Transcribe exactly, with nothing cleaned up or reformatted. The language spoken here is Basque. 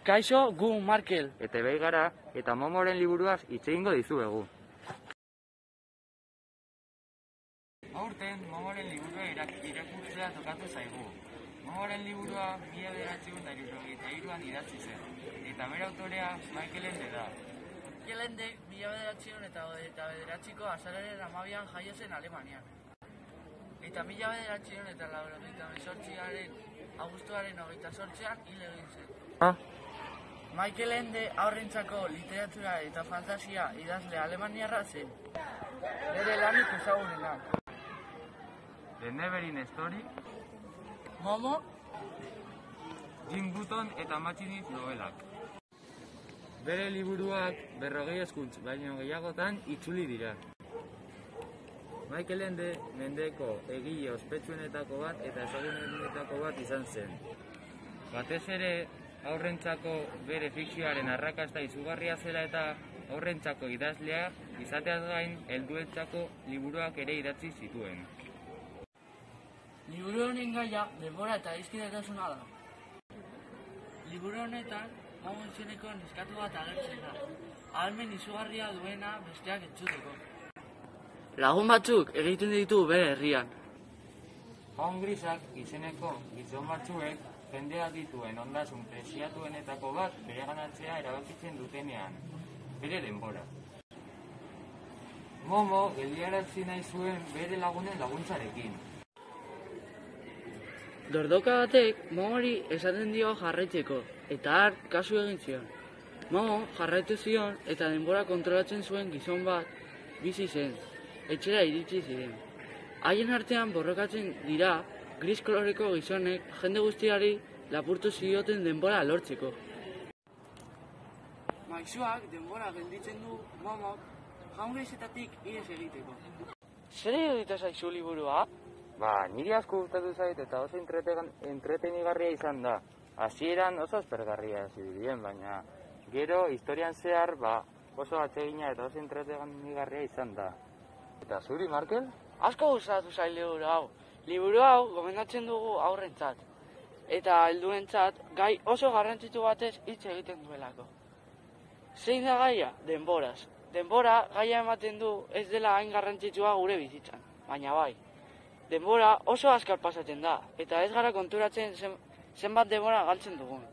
Kaixo, gu Markel. Eta bai gara, eta Momoren liburuaz hitz egingo dizuegu. Aurten, Momoren liburua irakurtzea tokatu zaigu. Momoren liburua mila bederatziehun eta hirurogeita hiruan idatzi zen, eta bere autorea Michael Ende da. Michael Ende mila bederatziehun eta bederatziko azaroaren hamabian jaio zen Alemanian. Eta mila bederatziehun eta laurogeita hemezortziaren abuztuaren hogeita zortzian hil egin zen. Ah? Michael Ende haurrentzako literatura eta fantasia idazle alemaniarra zen. Bere lanik ezagunenak: The Neverending Story, Momo, Jim Button eta Matxiniz nobelak. Bere liburuak berrogei hizkuntz baino gehiagotan itzuli dira. Michael Ende mendeko egile ospetsuenetako bat eta ezagunenetako bat izan zen. Batez ere, haurrentzako bere fikzioaren arrakasta izugarria zela eta haurrentzako idazlea izateaz gain helduentzako liburuak ere idatzi zituen. Liburu honen gaia denbora eta hizkidetasuna da. Liburu honetan Momo izeneko neskatu bat agertzen da, ahalmen izugarria duena besteak entzuteko. Lagun batzuk egiten ditu bere herrian. Jaun Grisak izeneko gizon batzuek jendea dituen ondasun preziatuenetako bat bereganatzea erabakitzen dutenean, bere denbora. Momo geldiarazi nahi zuen bere lagunen laguntzarekin. Dordoka batek Momori esaten dio jarraitzeko, eta har kasu egin zion. Momo jarraitu zion eta denbora kontrolatzen zuen gizon bat bizi zen, etxera iritsi ziren. Haien artean borrokatzen dira gris koloreko gizonek jende guztiari lapurtu zioten denbora lortzeko. Maisuak denbora gelditzen du Momok jaun grisetatik ihes egiteko. Zer iruditu zaizu liburua? Ba, niri asko gustatu zait eta oso entretenigarria izan da. Hasieran oso aspergarria zirudien, baina gero historian zehar ba, oso atsegina eta oso entretenigarria izan da. Eta zuri, Markel? Asko gustatu zait liburu hau. Liburu hau gomendatzen dugu haurrentzat. Eta helduentzat gai oso garrantzitsu batez hitz egiten duelako. Zein da gaia? Denboraz. Denbora gaia ematen du ez dela hain garrantzitsua gure bizitzan, baina bai. Denbora oso azkar pasatzen da, eta ez gara konturatzen zen, zenbat denbora galtzen dugun.